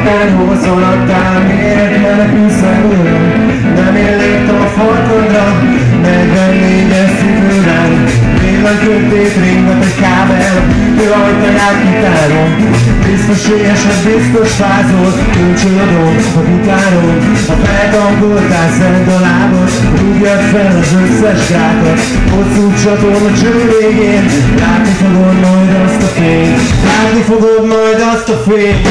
szaladtál, hova szaladtál, miért menekülsz elől? Nem én léptem a farkodra, 44-es szívőrán. Villanykötét ringat egy kábel, ő ajtaját kitárom. Biztos éhes, biztos fázol, kulcsolodom a gitáron. Ha feltankoltál, szedd a lábad, rúgjad fel az összes gátat. Hosszú csatorna cső végén, látni fogod majd azt a fényt. Látni fogod majd azt a fényt.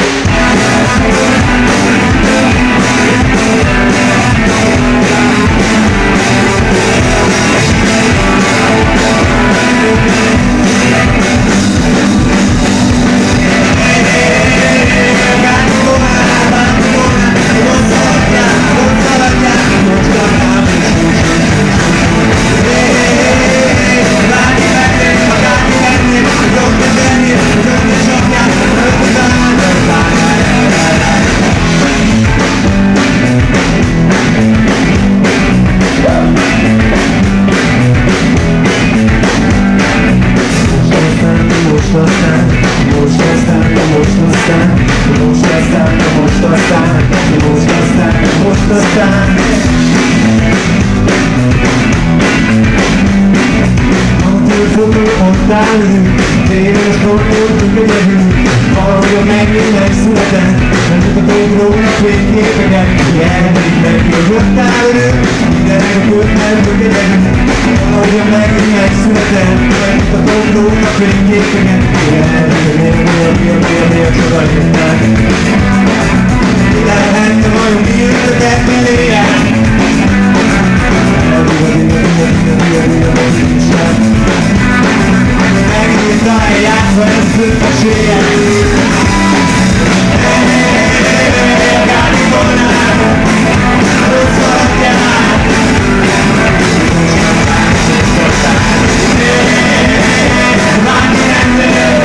Téves tortól egyedül, valahogyan megint megszületett. Nem mutatók róla fényképeket, elmedik meg, mögöttál örök, mindenek a kötnek egyedül. Valahogyan megint megszületett, nem mutatók róla fényképeket, elmedik a csodajöttek. Mi lehetne vajon mi jöttetek beléján? Játszva ez bűnösséget. Kalifornál, rossz alapján. Várni rendőr,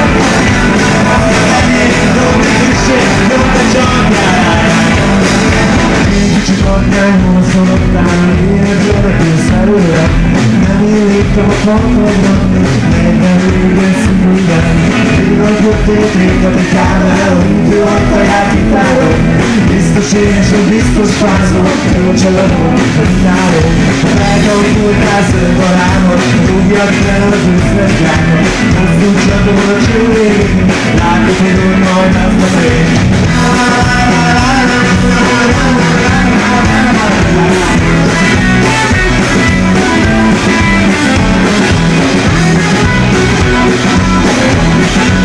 jobb szükség, jobb a csapján. Kicsit adjál, hol szorodtál, miért jörekülsz előre? Nem én léptem a fakadra, egyben véges szívügyben. Villanykötét ringat egy kábel, úgy ő ajtaját kitárom. Biztos éhes, hogy biztos fázol, jól csaladom, hogy nyárom. Ha feltankultál, szöld a lábad, rúgjad fel az összes gátat. Hosszú csatorn a cső végén, látod, hogy úgy majd azt a fény.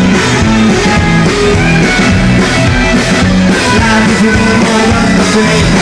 Látod, hogy majd azt a fény.